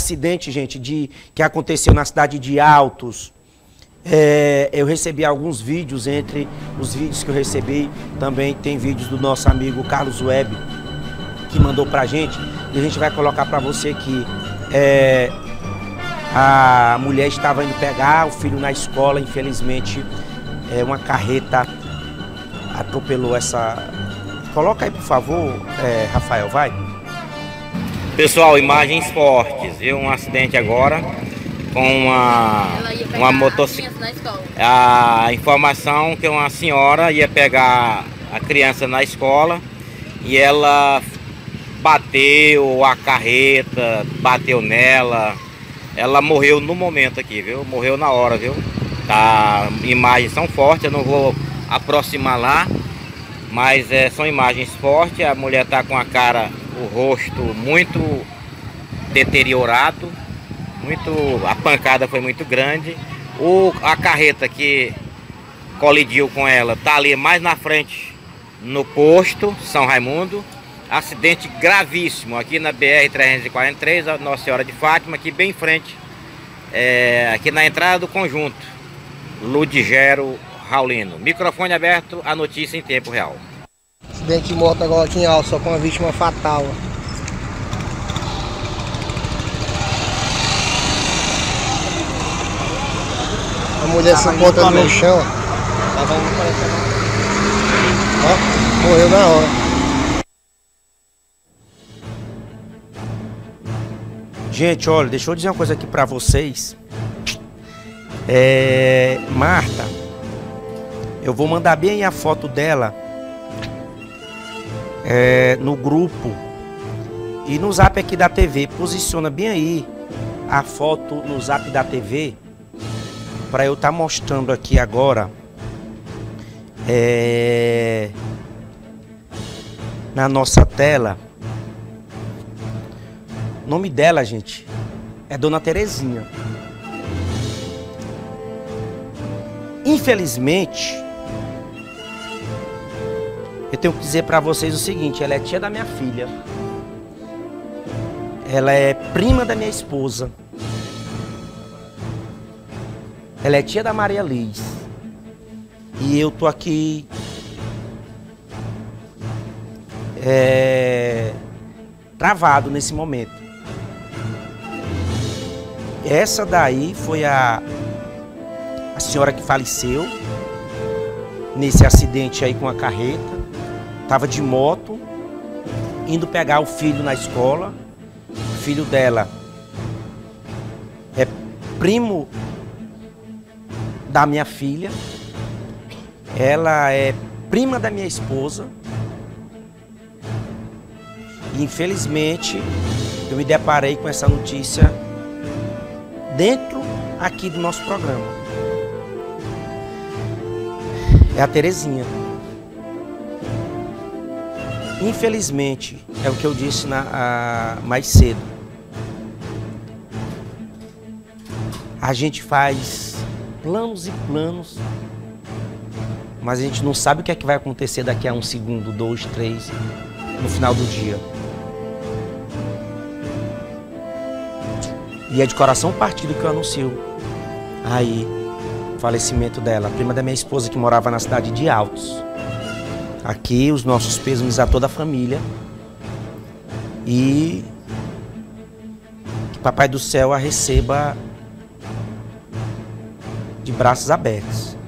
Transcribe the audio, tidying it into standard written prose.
acidente, gente, que aconteceu na cidade de Altos. Eu recebi alguns vídeos, entre os vídeos que eu recebi, também tem vídeos do nosso amigo Carlos Web, que mandou pra gente, e a gente vai colocar pra você aqui. A mulher estava indo pegar o filho na escola, infelizmente, uma carreta atropelou essa... Coloca aí, por favor, Rafael, vai. Pessoal, imagens fortes, viu? Um acidente agora com uma motocicleta. A informação que uma senhora ia pegar a criança na escola e ela bateu a carreta, bateu nela. Ela morreu no momento aqui, viu? Morreu na hora, viu? Tá, imagens são fortes, eu não vou aproximar lá, mas são imagens fortes. A mulher tá com a cara, o rosto muito deteriorado, a pancada foi muito grande. A carreta que colidiu com ela tá ali mais na frente, no posto São Raimundo. Acidente gravíssimo aqui na BR-343, a Nossa Senhora de Fátima, aqui bem em frente, aqui na entrada do conjunto Ludigero Raulino. Microfone aberto, a notícia em tempo real. Acidente de moto agora aqui em Altos, só com uma vítima fatal. A mulher se encontra no chão. Ó, morreu na hora. Gente, olha, deixa eu dizer uma coisa aqui pra vocês. Marta, eu vou mandar bem a foto dela no grupo e no zap aqui da TV. Posiciona bem aí a foto no zap da TV para eu estar mostrando aqui agora na nossa tela. O nome dela, gente, é Dona Terezinha. Infelizmente, eu tenho que dizer para vocês o seguinte: ela é tia da minha filha. Ela é prima da minha esposa. Ela é tia da Maria Liz. E eu tô aqui travado nesse momento. Essa daí foi a senhora que faleceu nesse acidente aí com a carreta. Tava de moto, indo pegar o filho na escola. O filho dela é primo da minha filha. Ela é prima da minha esposa. E infelizmente eu me deparei com essa notícia dentro aqui do nosso programa. É a Terezinha. Infelizmente, é o que eu disse mais cedo. A gente faz planos e planos, mas a gente não sabe o que é que vai acontecer daqui a 1 segundo, 2, 3, no final do dia. E é de coração partido que eu anuncio aí o falecimento dela, prima da minha esposa que morava na cidade de Altos. Aqui os nossos pêsames a toda a família. E que Papai do Céu a receba de braços abertos.